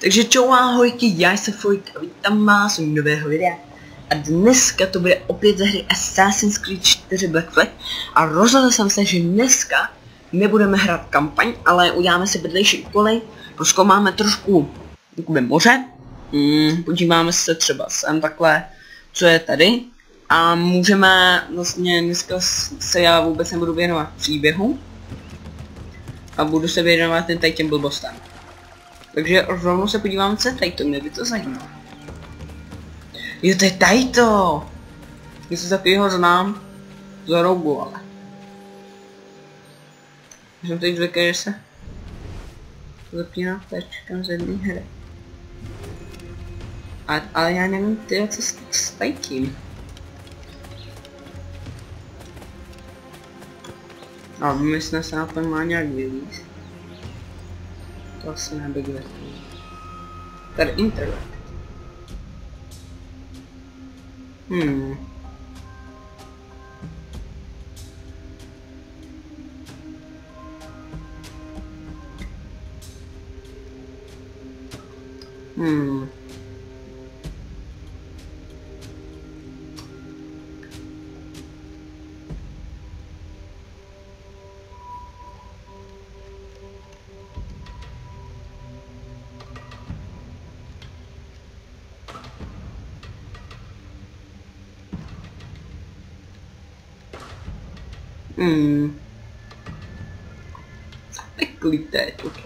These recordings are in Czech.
Takže čau ahojky, já jsem Fojk a vítám vás u nového videa. A dneska to bude opět ze hry Assassin's Creed 4 Black Flag. A rozhodl jsem se, že dneska nebudeme hrát kampaň, ale uděláme si vedlejší úkoly. Prozkoumáme trošku jakoby moře. Podíváme se třeba sem takhle, co je tady. A můžeme vlastně dneska se já vůbec nebudu věnovat příběhu. A budu se věnovat jen tady těm blbostem. Takže rovnou se podívám, co je tady to, mě by to zajímalo. Jo, to je tady to! Něco takového znám za rogu, ale. Jsem teď zvyklý, že se zapíná tečkem z jedné hry. Ale já nevím, tyhle, co s tady tím. A myslím, se na to má nějak vylíz. To asi nebyde. Tady internet. Neklidné je toto.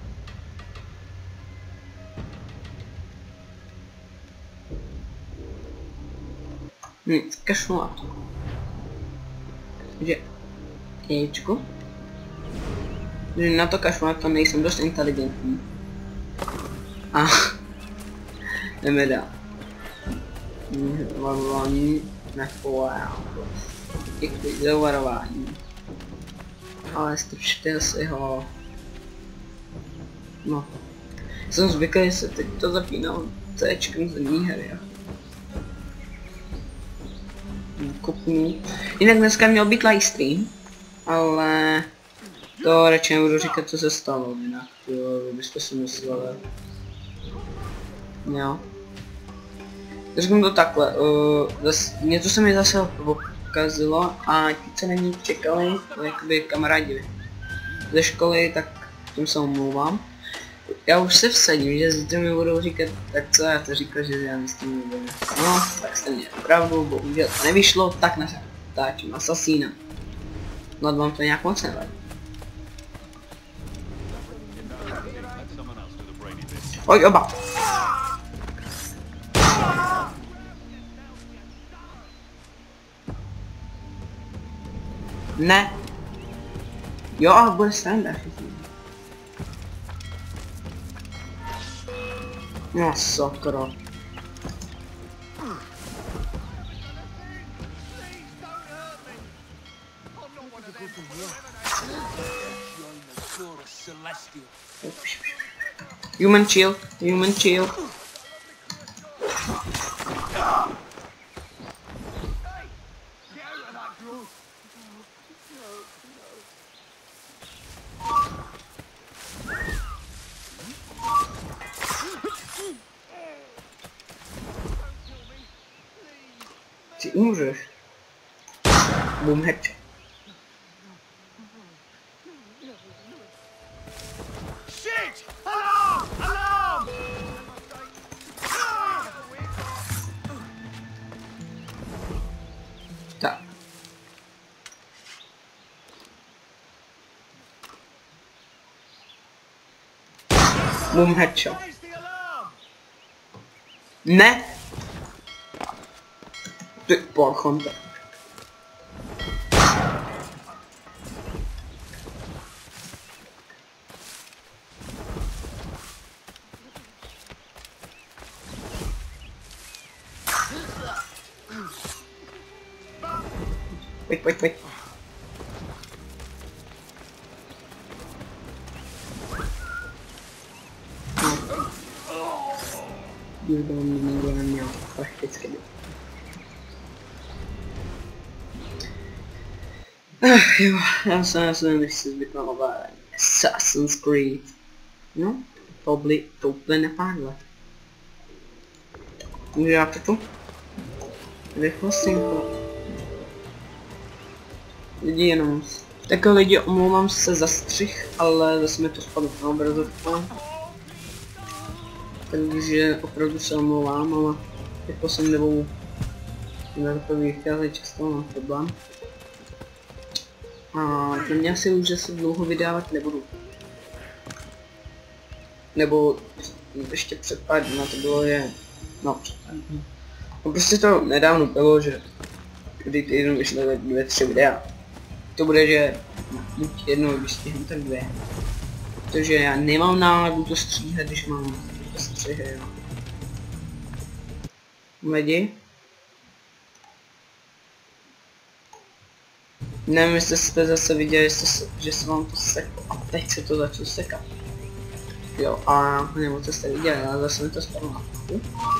Kašlu na to. Takže Ečko. Na to kašlu, na to nejsem dost inteligentní. A jdeme dál. Varování nepovolám. Děkuji za varování. Ale strčte si ho. No. Jsem zvyklý, že se teď to zapínal C-čkem z jedné hry. Kopnu. Jinak dneska měl být livestream, ale to radši nebudu říkat, co se stalo, jinak jo, byste si mysleli. Jo. Řeknu to takhle, něco se mi zase pokazilo a ti, co na ní čekali, jakoby kamarádi ze školy, tak tím se omlouvám. Já už se vsadím, že zítra mi budou říkat, tak co já to říkal, že já s tím nebudu. No, tak jste měli pravdu, bohužel to nevyšlo, tak natáčím Assassina. No, vám to nějak moc nevadí. Oj, oba! Ne. Jo, ale bude sranda všichni. No sakra. Human shield, human shield. Ty umřeš. Boom headshot. Tak. Boom headshot. Ne. Ty porchonta. Wait. Nikdo mě neměl prakticky. Jo, já jsem nechci zbyt na ovládání Assassin's Creed. No, to úplně nepádle. Uděláte to? Rychlostinko. Lidi jenom. Tak lidi, omlouvám se za střih, ale zase mi to spadlo na obrazovku. Takže opravdu se omlouvám, ale jako jsem nebo na to vycházet často mám problém. A na mě asi už zase dlouho vydávat nebudu. Nebo ještě před pár dní to bylo, že no prostě to nedávno bylo, že kdy týden vyšly 2-3 videa. To bude, že buď jednou vystihnu, tak 2. Protože já nemám náladu to stříhat, když mám to střihy, jo. Lidi? Nevím, jestli jste zase viděli, že se vám to seklo a teď se to začalo sekat. Jo, a nebo co jste viděli, ale zase mi to spadlo na hlavu.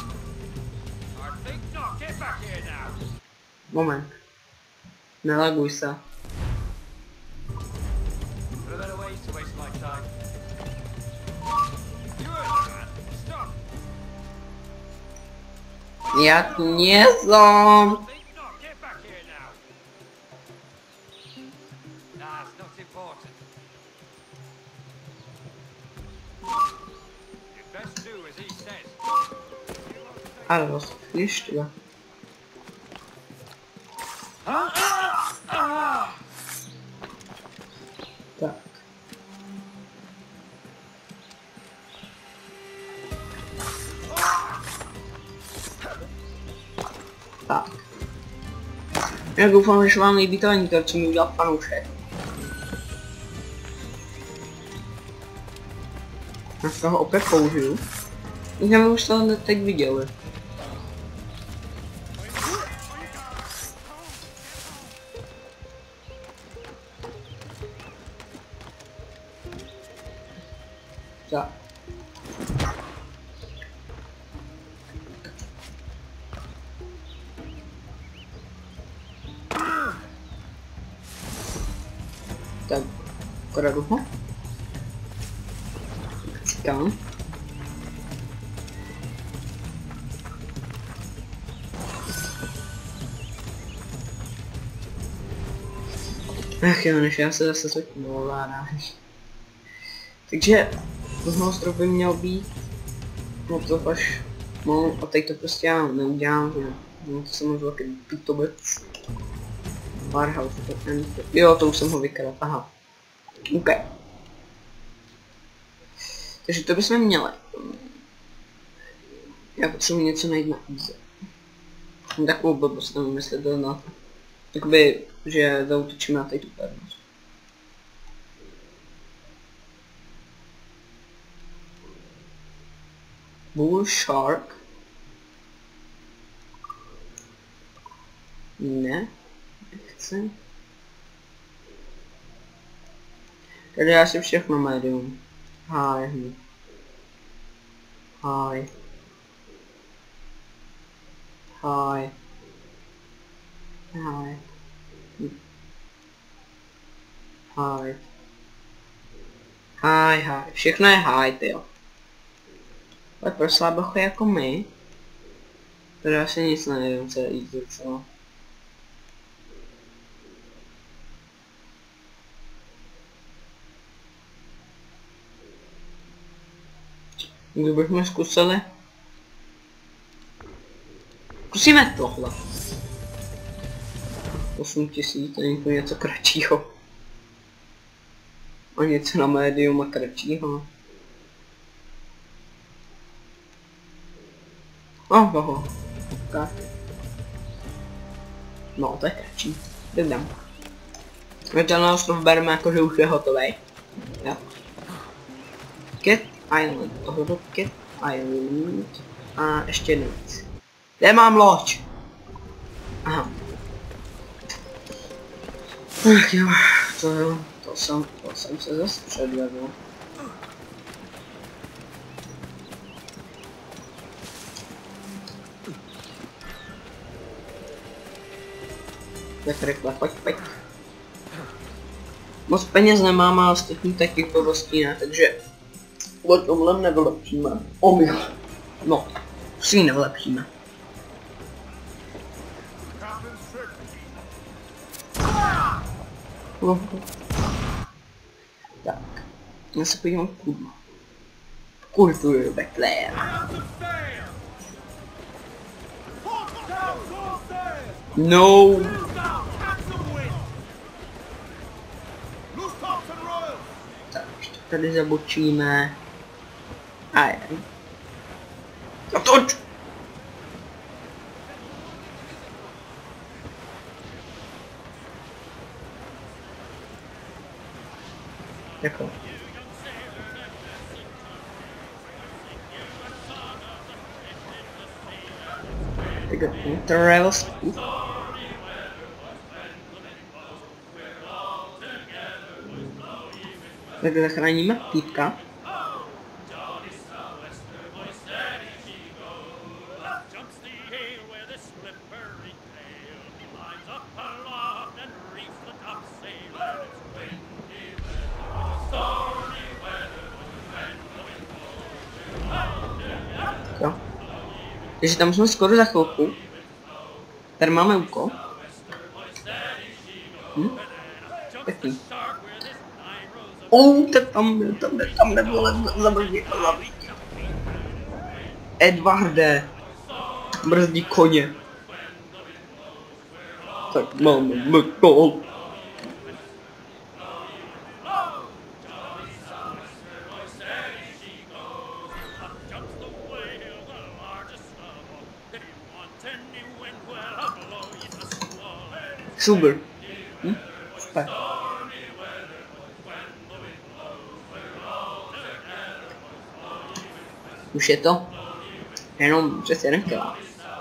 Moment. Nelaguj se. Jak něco? Ale rozpíš teda. Tak. Tak. Já doufám, že vám líbí to ani to, co mi udělal fanoušek. Já z toho opět použiju. Já už to teď viděli. Tak. Tak, kradu ho. Říkám. Ach jo, než já se zase zvyknu ovládáš. Takže tohle strop by měl být. No to až. No a teď to prostě já neudělám, že no to jsem možná takový pitobec. Warehouse, jo, to už jsem ho vykradl, aha. OK. Takže to bychom měli. Já potřebuji něco najít na easy. Takovou blbost, nevím, jestli to na to. Jakoby, že zautočíme na tady tu pevnost. Bull Shark. Ne, nechci. Tady já si všechno médium. Hi. Hi. Hi. Hi. Hi. Hi, hi. Všechno je hi, tyjo. Ale pro slabochy jako my. Tady asi nic nevím, co je easy, co? Kdybychom zkusili. Zkusíme tohle. 8000, to je něco kratšího. A něco na médium a kratšího. Oho. Tak. No, to je kratší. Jdem. Tenhle ostrov bereme jako, že už je hotový. Jo. Cat Island. Tohle Cat Island. A ještě jednou víc. Kde mám loď? Aha. Ach jo, to jsem se zase předvedl. Tak rychle, pojď. Moc peněz nemám, ale ostatní taky blbostí ne, takže O tomhle nevylepšíme. Omyl. No, si nevylepšíme. Tak, já se podívám půjdu. Kultury Backplayer. No. Tak, ještě tady zabočíme. A je. Otoč! Jako. Tak travel speed. Tak zachráníme týpka. Jo. Takže tam jsme skoro za chvilku. Tady máme úkol. Pěkný. Tam nebylo zabrzdí. Edvarde. Brzdí koně. Tak máme úkol. Sugar. Super. Už je to jenom přes 1 kila.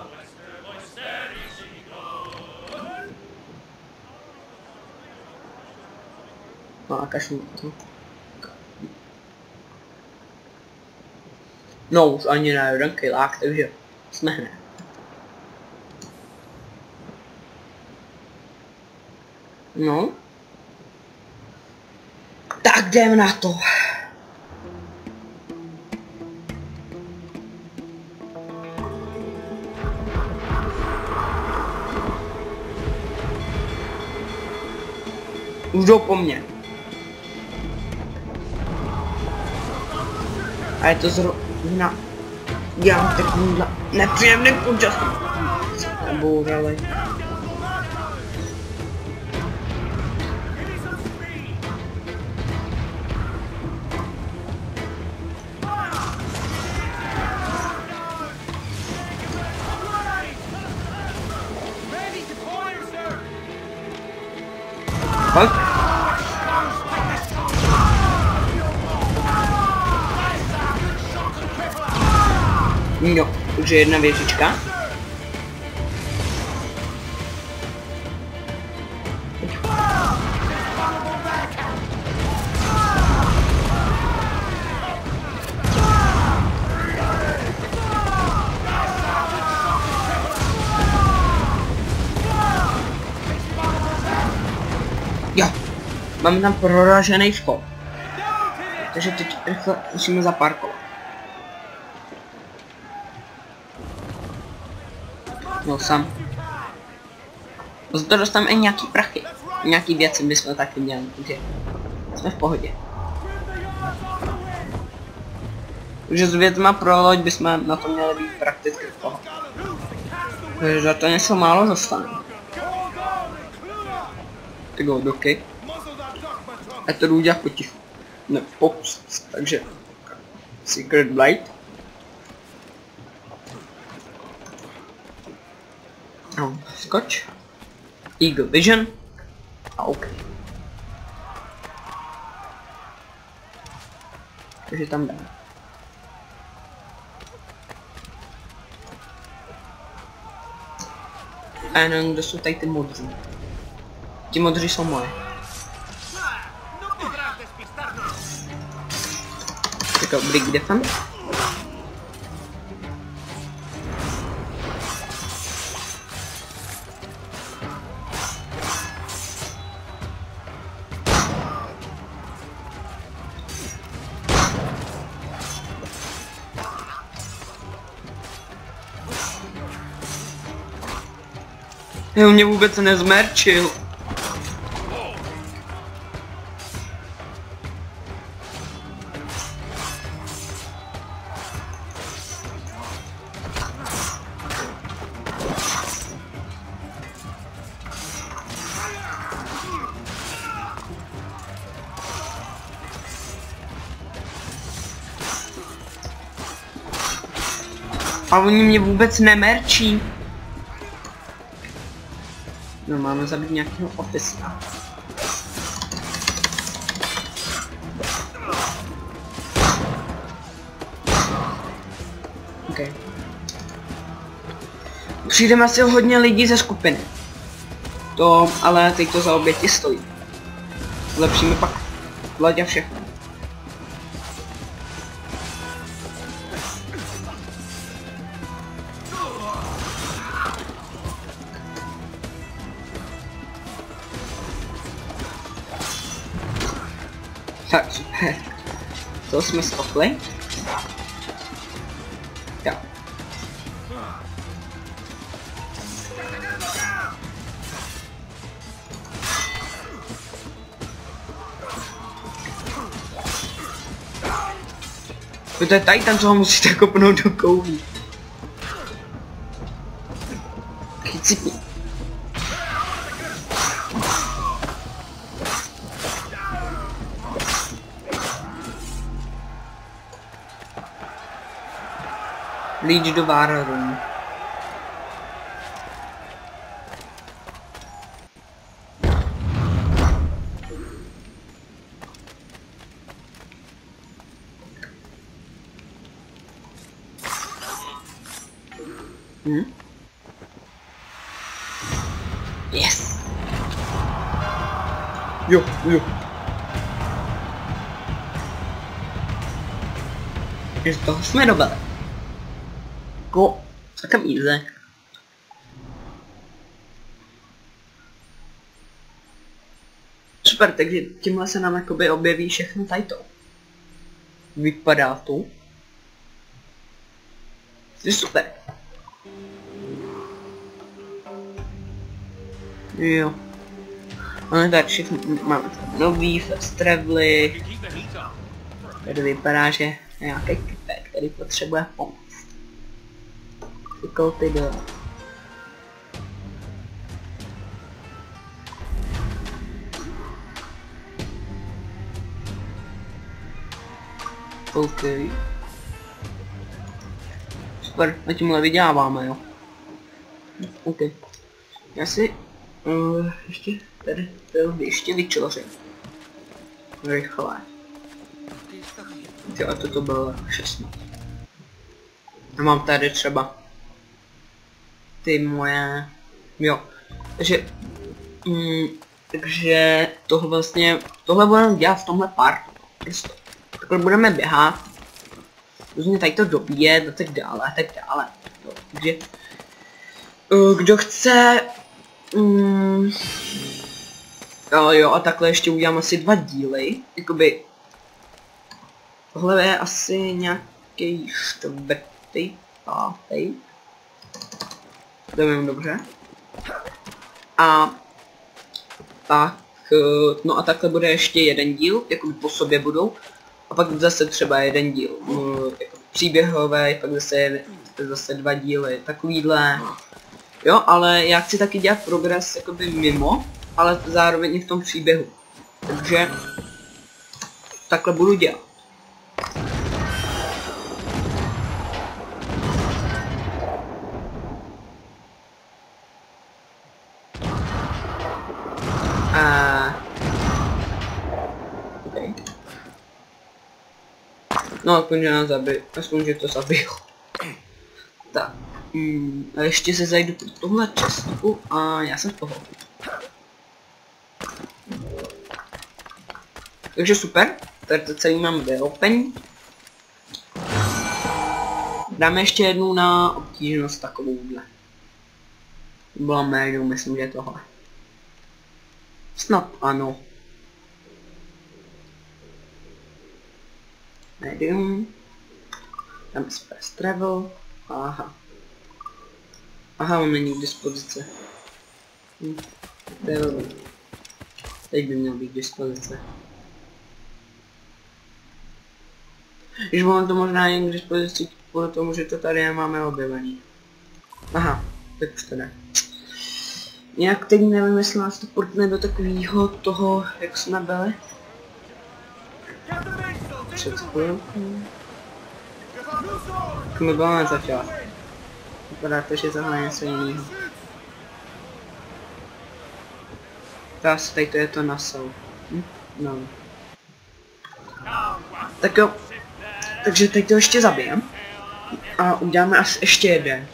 No a kašlu to. No už ani na 1 kilák, takže jsme hned. No. Tak jdem na to. Už jdou po mně. A je to zrovna... Já takovýhle nepříjemný počasí. Bourali. Pojď. Jo, už je 1 věžička. Jo, máme tam proražený vchod. Takže teď rychle musíme zaparkovat. No sam. Za to dostaneme i nějaký prachy. Nějaký věci bychom taky měli, takže jsme v pohodě. Takže s věcma pro loď bychom na to měli být prakticky v pohodě. Takže za to něco málo dostane. Tak go, doky. A to jdu udělat potichu. Ne, pokus. Takže Secret Blight. No, skoč. Eagle Vision. A OK. Takže tam dáme. A jenom kdo jsou tady ty modří. Ti modří jsou moje. Jako Brick Defender. On mě vůbec nezmerčil. A oni mě vůbec nemerčí. No, máme zabít nějakého ofisa. OK. Přijdeme asi hodně lidí ze skupiny. To, ale teď to za oběti stojí. Zlepšíme pak loď a všechno. Tak, super. To jsme stopli. Jo. To je Titan, co ho musíte kopnout do koulí. Chycipni. Lead do War Room. Yes. Jo. Z toho jsme dobili. Jako, celkem easy. Super, takže tímhle se nám jakoby objeví všechno tady to. Vypadá to. Je super. Jo. Máme tady všechno, máme tady nový fast travely. Tady vypadá, že je nějaký kypek, který potřebuje pomoc. Ty do. OK. Super, na tímhle vyděláváme, jo. OK. Já si ještě tady ještě vyčořím. Rychle. Jo, a toto bylo 16. A mám tady třeba ty moje, jo, takže tohle vlastně, tohle budeme dělat v tomhle parku, prostě. Takhle budeme běhat, různě tady to dobíjet a tak dále, jo, takže, kdo chce, jo, a takhle ještě udělám asi 2 díly, jakoby, tohle je asi nějaký 4., 5. Nevím dobře. A tak, no a takhle bude ještě jeden díl, jako po sobě budou. A pak zase třeba jeden díl, jako příběhový, pak zase 2 díly, takovýhle. Jo, ale já chci taky dělat progres jakoby mimo, ale zároveň i v tom příběhu. Takže takhle budu dělat. Okay. No, aspoň, že to zabiju. Tak. A ještě se zajdu pro tuhle čestku a já jsem v toho. Takže super. Tady to celý mám vyopen. Dáme ještě jednu na obtížnost takovouhle. Byla médium, myslím, že tohle. Snad ano. Medium. Tam je fast travel. Aha. Aha, on není k dispozici. To je dobrý. Teď by měl být k dispozici. Když mám to možná jen k dispozici kvůli tomu, že to tady nemáme objevený. Aha, tak už to ne. Nějak teď nevím, jestli nás to portne do takového toho, jak jsme byli. Před chvilkou. Tak my bylo na začátku. Vypadá to, že tohle je něco jiného. Tady to je to nasou. No. Tak jo. Takže teď to ještě zabijem. A uděláme asi ještě jeden.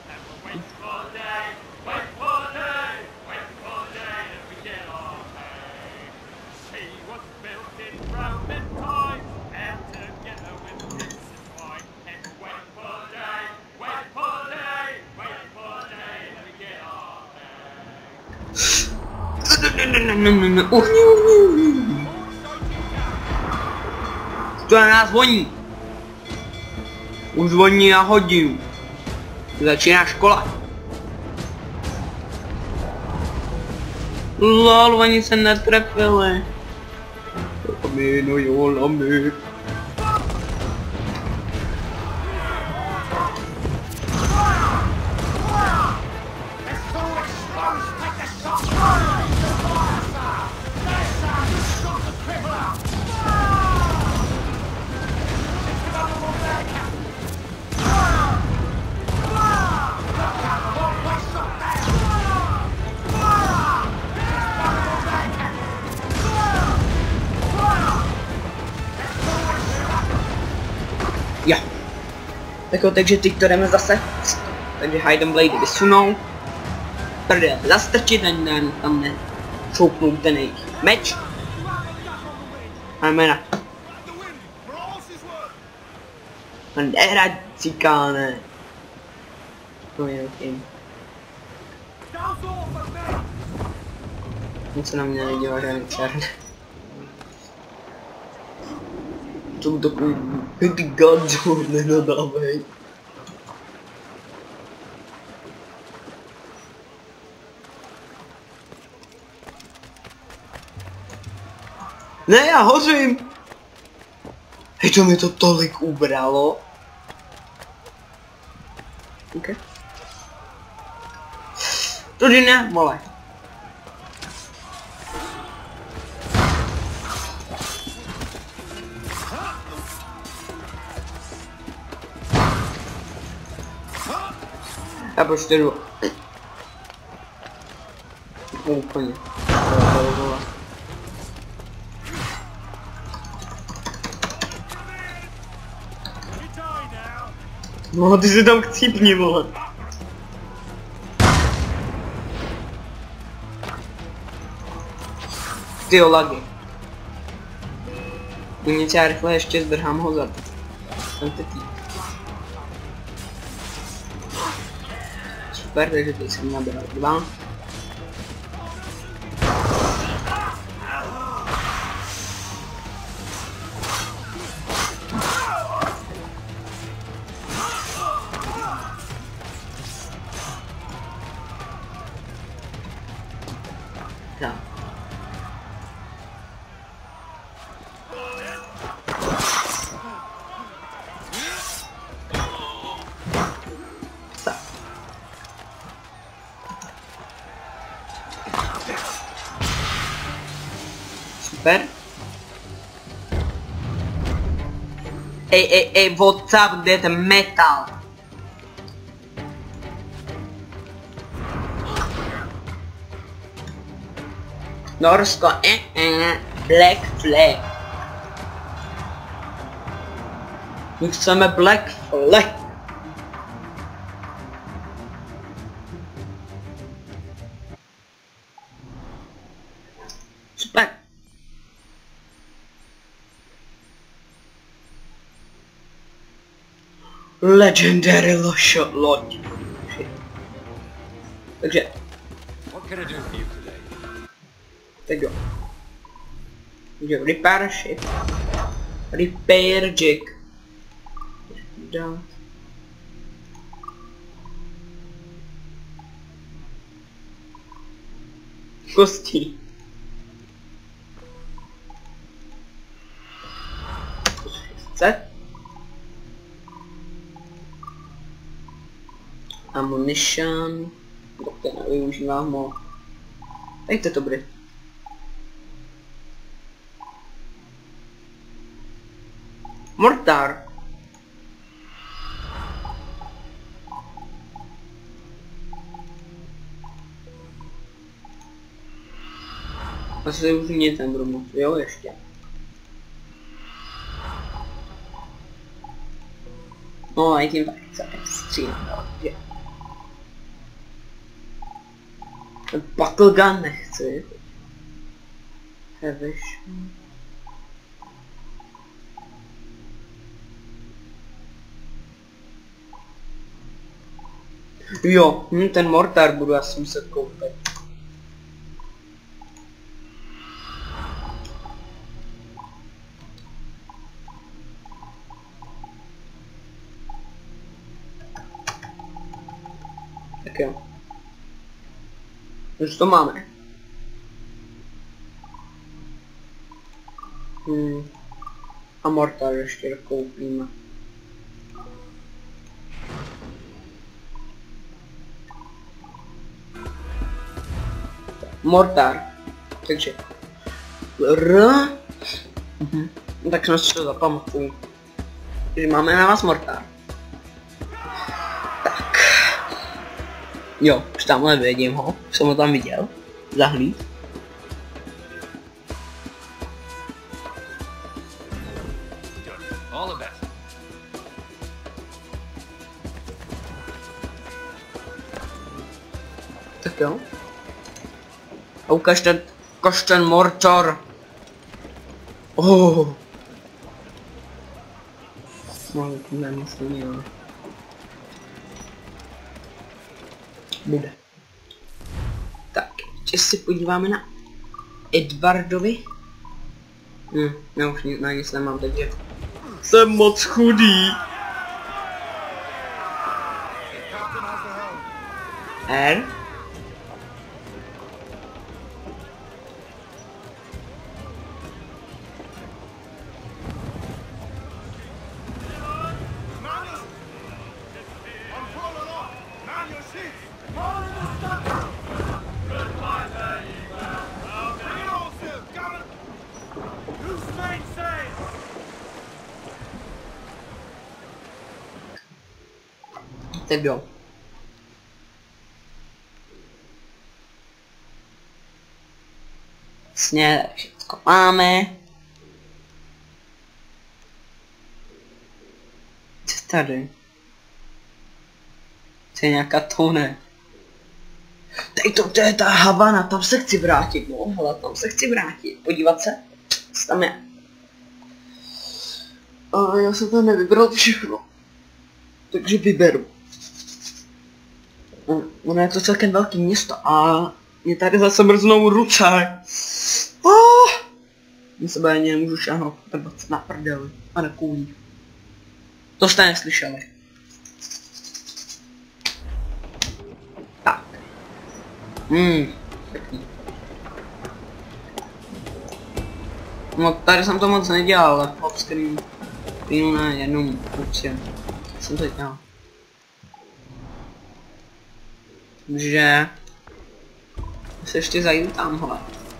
To na nás voní. Už voní na hodinu. Začíná škola. Lol, oni se netrefili. No jo, lamy. Ja. Tak jo, takže teď to jdeme zase. Takže Hidden Blade vysunou. Prdel, zastrčit a tam ne. Šoupnout ten jejich meč. A jména. A nehrát cikáne. To je okým. Nic se na mě nedělá žádný čern. To takový ty gadžu nedodávej. Ne, já hořím! Hej, to mi to tolik ubralo. OK. Tudy ne, vole. Já prostě jdu. Úplně. No, ty si tam chcípni, vole. Tyjo, lagy. Něco já rychle ještě zdrhám ho za to. Tam ty tý. Super, takže teď jsem nabral 2. Tak. Super. Ej, what's up, kde je ten metal? Norsko, Black Flag. My chceme Black Flag. Super. Legendary loď. Takže. Tak jo. Takže repair ship. Repair jig. Dát. Kostí. Chce? Ammunition. Doktor nevyužívám ho. Dejte to bude. Mortar. Asi už mě ten budu jo ještě. No a tím taky celkem střílám, že? Battle gun nechci. Heavy. Jo, ten mortar budu asi muset koupit. Tak jo. Už to máme. A mortar ještě koupíme. Mortar. Takže tak jsme si to zapamatuju. Takže máme na vás mortar. Tak. Jo, už tamhle vidím ho. Už jsem ho tam viděl. Zahlíd. Tak jo. A ukaž ten mortar. Oh. No, nemyslím, jo. Bude. Tak, ještě si podíváme na Edwardovi. Já už na nic nemám, takže jsem moc chudý. R. Tak jo. Jasně, všechno máme. Co tady? To je nějaká tone. Tady to je ta Havana, tam se chci vrátit, no, hele, tam se chci vrátit, podívat se, co tam je. A já jsem tam nevybral všechno. Takže vyberu. Ono je to celkem velký město a mě tady zase mrznou ruce. Mě sebe ani nemůžu šáhnout na prdeli a na kůlí. To jste neslyšeli. Tak. Pěkný. No tady jsem to moc nedělal, ale offscreen. Pínu na jednom určitě. Jsem to dělal. Takže se ještě zajdu tamhle.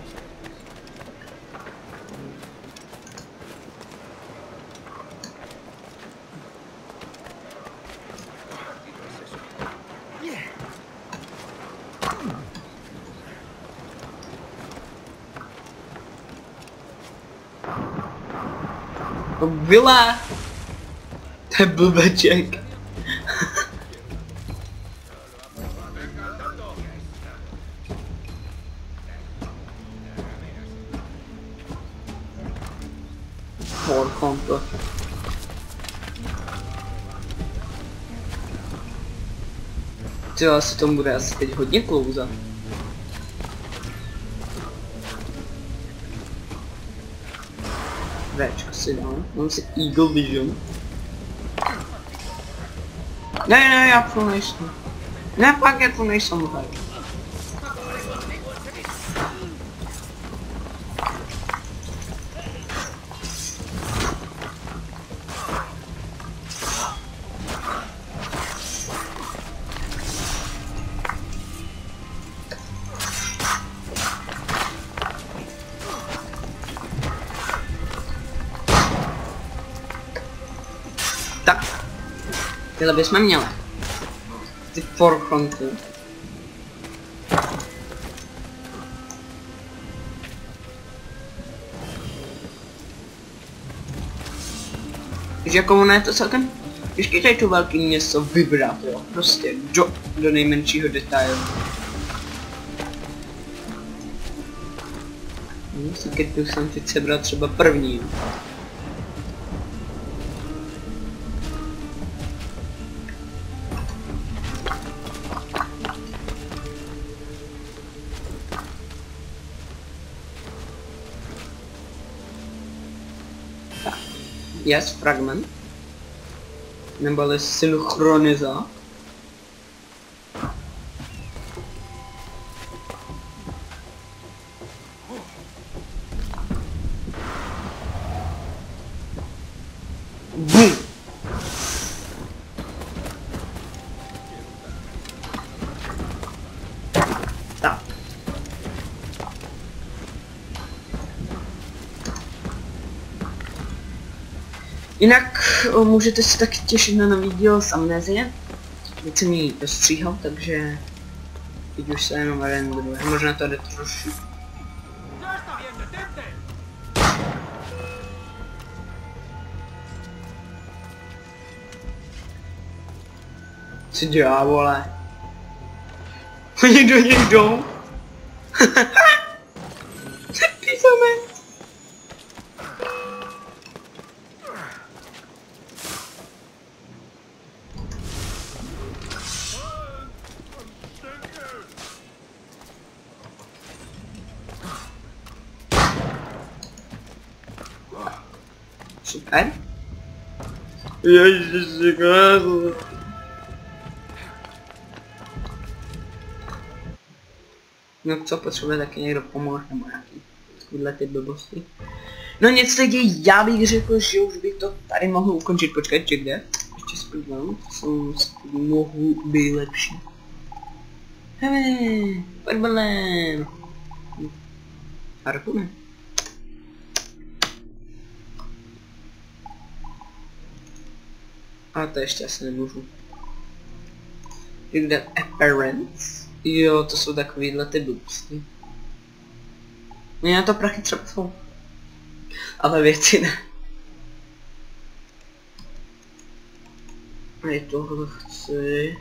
To byla. To je blbeček. Třeba asi tomu bude asi teď hodně klouzat. Véčko si dám, mám si Eagle Vision. Ne, já tu nejsem. Ne, pak já tu nejsem tady. Tyhle bychom měli. Ty porchonky. Takže jako ono je to celkem těžké tady to velký město vybrat, jo. Prostě do nejmenšího detailu. Když jsem teď sebral třeba první. Jo. Yes, fragment. Neboli synchroniza. Bum! Tak. Jinak můžete se taky těšit na nový díl z Amnézie. Teď jsem ji dostříhal, takže teď už se jenom renderuje. Možná to jde trošku. Co dělá, vole? Oni do něj jdou. Písame. Super. Ježiši, no co, potřebuje taky někdo pomoct nebo nějaký takovýhle ty blbosti. No nic lidi, já bych řekl, že už bych to tady mohl ukončit. Počkejte, kde? Ještě se podívám, mohu být lepší. Hele, podbalem. Harpune. A to ještě asi nemůžu. Kde appearance? Jo, to jsou takovýhle ty blbosti. Já to prachy třeba jsou. Ale věci ne. A tohle chci.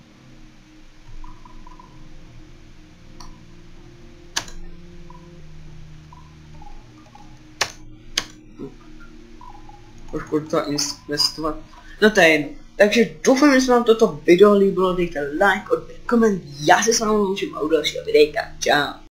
Trošku to investovat. No to je jedno. Takže doufám, že se vám toto video líbilo, dejte like, odběr, koment, já se s vámi loučím a u dalšího videjka. Čau.